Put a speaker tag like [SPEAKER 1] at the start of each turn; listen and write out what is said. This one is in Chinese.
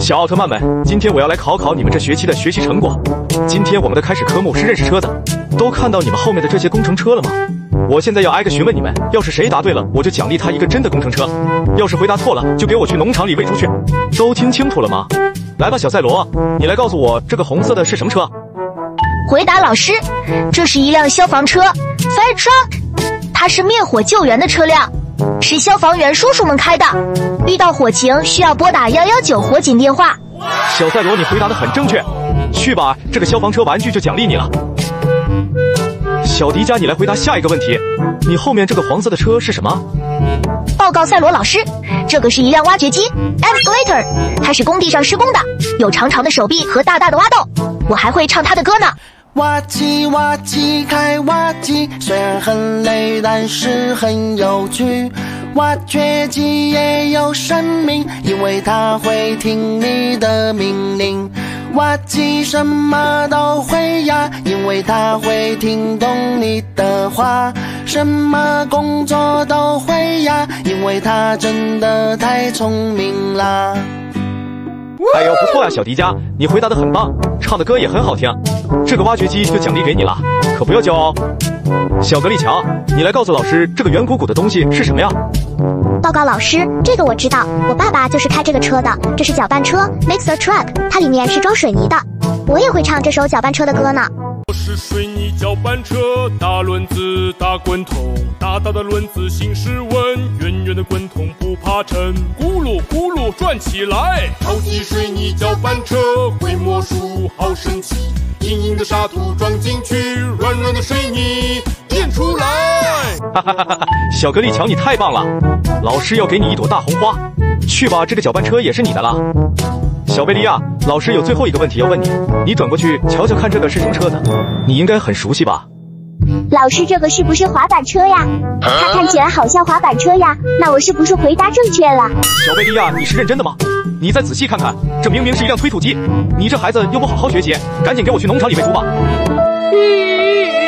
[SPEAKER 1] 小奥特曼们，今天我要来考考你们这学期的学习成果。今天我们的开始科目是认识车子，都看到你们后面的这些工程车了吗？我现在要挨个询问你们，要是谁答对了，我就奖励他一个真的工程车；要是回答错了，就给我去农场里喂出去。都听清楚了吗？来吧，小赛罗，你来告诉我这个红色的是什么车？
[SPEAKER 2] 回答老师，这是一辆消防车 ，fire truck， 它是灭火救援的车辆，是消防员叔叔们开的。遇到火情需要拨打119火警电话。
[SPEAKER 1] 小赛罗，你回答得很正确，去吧，这个消防车玩具就奖励你了。小迪迦，你来回答下一个问题，你后面这个黄色的车是什么？
[SPEAKER 2] 报告赛罗老师，这个是一辆挖掘机 excavator， 它是工地上施工的，有长长的手臂和大大的挖洞。我还会唱他的歌呢。
[SPEAKER 3] 挖机挖机开挖机，虽然很累，但是很有趣。挖掘机也有生命，因为它会听你的命令。挖机什么都会呀，因为它会听懂你的话。什么工作都会呀，因为它真的太聪明啦。
[SPEAKER 1] 哎呦，不错呀，小迪迦，你回答得很棒，唱的歌也很好听。这个挖掘机就奖励给你了，可不要骄傲哦。小格力乔，你来告诉老师，这个圆鼓鼓的东西是什么呀？
[SPEAKER 4] 报告老师，这个我知道，我爸爸就是开这个车的，这是搅拌车 mixer truck， 它里面是装水泥的。我也会唱这首搅拌车的歌呢。
[SPEAKER 5] 是水泥搅拌车，大轮子大滚筒，大大的轮子行驶稳，圆圆的滚筒不怕沉，咕噜咕噜转起来。超级水泥搅拌车会魔术好神奇，硬硬的沙土装进去，软软的水泥变出来。
[SPEAKER 1] 哈哈哈哈！小格力乔，你太棒了，老师要给你一朵大红花。去吧，这个搅拌车也是你的啦。小贝利亚，老师有最后一个问题要问你，你转过去瞧瞧看，这个是什么车子？你应该很熟悉吧？
[SPEAKER 4] 老师，这个是不是滑板车呀？它看起来好像滑板车呀，那我是不是回答正确了？
[SPEAKER 1] 小贝利亚，你是认真的吗？你再仔细看看，这明明是一辆推土机，你这孩子又不好好学习，赶紧给我去农场里喂猪吧。